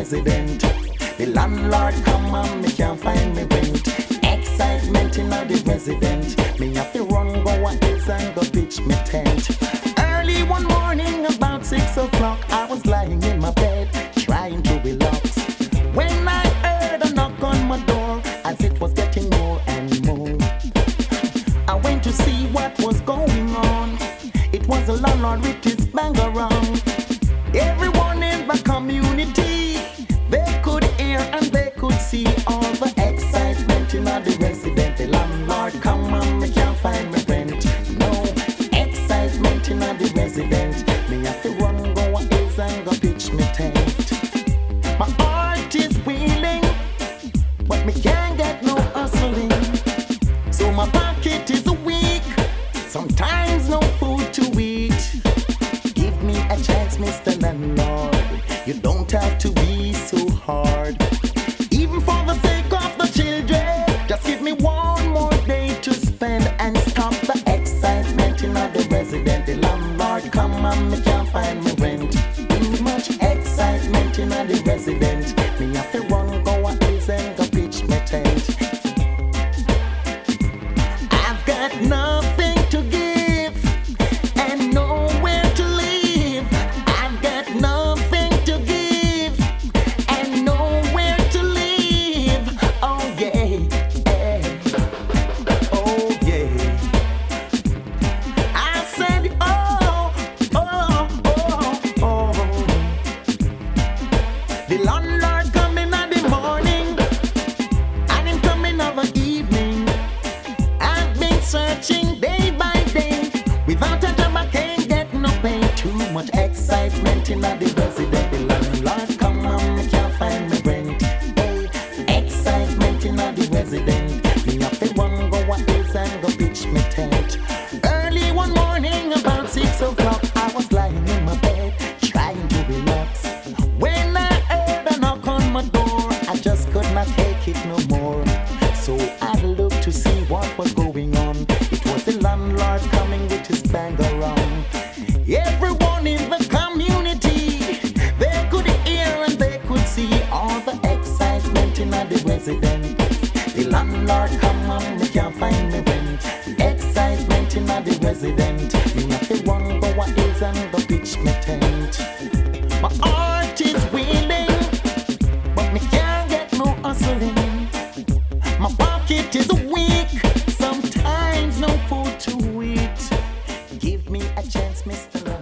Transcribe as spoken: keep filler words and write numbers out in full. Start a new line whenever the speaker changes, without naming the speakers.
resident. The landlord come and me can't find me rent. Excitement in the resident. Me have to run go a hills and go pitch me tent. Early one morning about six o'clock, I was lying in my bed trying to relax, when I heard a knock on my door as it was getting more and more. I went to see what was going on. It was a landlord with his bang around. Everyone in the community, they could hear and they could see all the excitement in the resident. The landlord come and me can't find my rent. No excitement in the resident. Me have to run go a hills and go pitch me tent. My heart is willing, but me can't get no hustling. So my pocket is weak, sometimes no food to eat. Give me a chance, Mister Landlord. You don't have to be so hard. Even for the sake of the children, just give me one more day to spend and stop the excitement in the resident. The landlord come and me can't find me rent. Too much excitement in the resident. Me have to run go a hills and go pitch me tent. I've got nothing to give and nowhere to live. I've got nothing to give and nowhere to live. Oh yeah, yeah. Oh yeah. I said oh, oh, oh, oh. The landlord coming in the morning and him coming in the evening. I've been searching day by day. Without a job I can't get no pay. Too much excitement in the resident. The landlord come and me can't find me rent. Hey, excitement in the resident. Me have to run go a hills and go pitch me tent. Early one morning about six o'clock, I was lying in my bed trying to relax, when I heard a knock on my door. I just could not take it no more. So I looked to see what was going on. It was the landlord coming with his bang around. Everyone in the community, they could hear and they could see all the excitement in the resident. The landlord come and me can't find me rent. Excitement in the resident. Me have to run go a hills and go pitch me tent. My heart is willing, but me can't get no hustling. My pocket is weak, sometimes no food to eat. Give me a chance, Mister